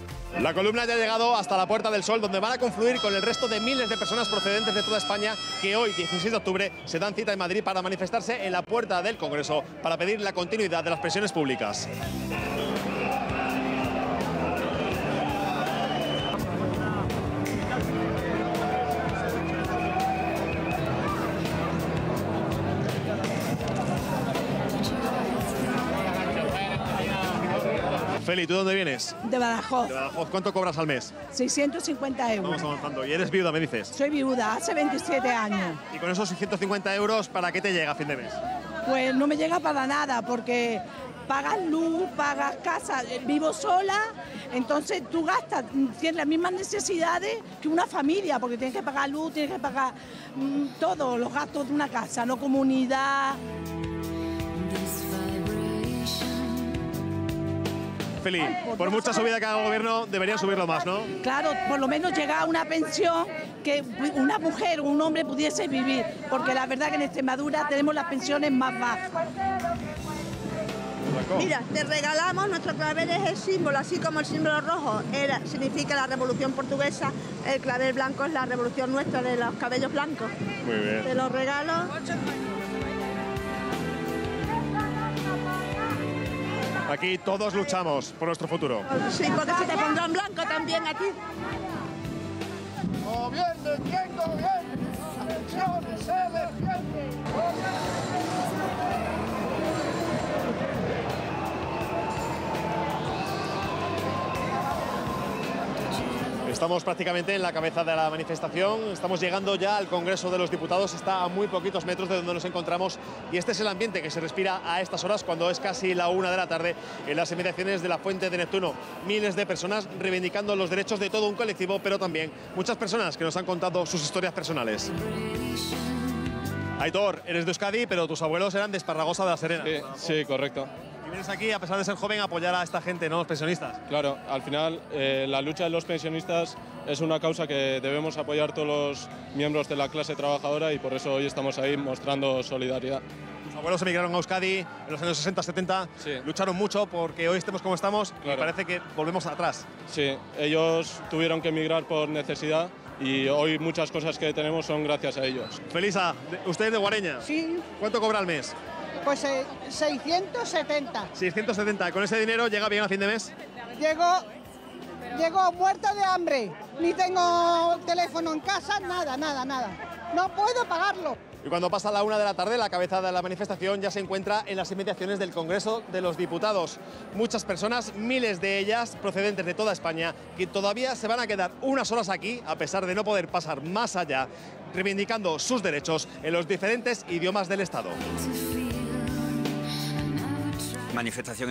La columna ya ha llegado hasta la Puerta del Sol, donde van a confluir con el resto de miles de personas procedentes de toda España que hoy, 16 de octubre, se dan cita en Madrid para manifestarse en la puerta del Congreso para pedir la continuidad de las pensiones públicas. Feli, ¿tú de dónde vienes? De Badajoz. De Badajoz. ¿Cuánto cobras al mes? 650 euros. Vamos avanzando. ¿Y eres viuda, me dices? Soy viuda, hace 27 años. ¿Y con esos 650 euros, para qué te llega a fin de mes? Pues no me llega para nada, porque pagas luz, pagas casa, vivo sola, entonces tú gastas, tienes las mismas necesidades que una familia, porque tienes que pagar luz, tienes que pagar todos los gastos de una casa, no comunidad. Feli, por mucha subida que haga el gobierno, deberían subirlo más, ¿no? Claro, por lo menos llegar a una pensión que una mujer o un hombre pudiese vivir, porque la verdad que en Extremadura tenemos las pensiones más bajas. Mira, te regalamos, nuestro clavel es el símbolo, así como el símbolo rojo significa la Revolución Portuguesa, el clavel blanco es la revolución nuestra de los cabellos blancos. Muy bien. Te lo regalo. Aquí todos luchamos por nuestro futuro. Sí, porque se te pondrá en blanco también a ti. Gobierne quien gobierne, las pensiones se defienden. Estamos prácticamente en la cabeza de la manifestación, estamos llegando ya al Congreso de los Diputados, está a muy poquitos metros de donde nos encontramos y este es el ambiente que se respira a estas horas cuando es casi la 1 de la tarde en las inmediaciones de la Fuente de Neptuno. Miles de personas reivindicando los derechos de todo un colectivo, pero también muchas personas que nos han contado sus historias personales. Aitor, eres de Euskadi, pero tus abuelos eran de Esparragosa de la Serena. Sí, correcto. Y vienes aquí, a pesar de ser joven, a apoyar a esta gente, ¿no? Los pensionistas. Claro, al final la lucha de los pensionistas es una causa que debemos apoyar todos los miembros de la clase trabajadora y por eso hoy estamos ahí mostrando solidaridad. Tus abuelos emigraron a Euskadi en los años 60-70, Sí. lucharon mucho porque hoy estemos como estamos y Claro. parece que volvemos atrás. Sí, ellos tuvieron que emigrar por necesidad y hoy muchas cosas que tenemos son gracias a ellos. Felisa, usted es de Guareña. Sí, ¿Cuánto cobra al mes? pues 670. 670. ¿Con ese dinero llega bien a fin de mes? Llego muerta de hambre. Ni tengo teléfono en casa, nada. No puedo pagarlo. Y cuando pasa la 1 de la tarde, la cabeza de la manifestación ya se encuentra en las inmediaciones del Congreso de los Diputados. Muchas personas, miles de ellas procedentes de toda España, que todavía se van a quedar unas horas aquí, a pesar de no poder pasar más allá, reivindicando sus derechos en los diferentes idiomas del Estado. Manifestación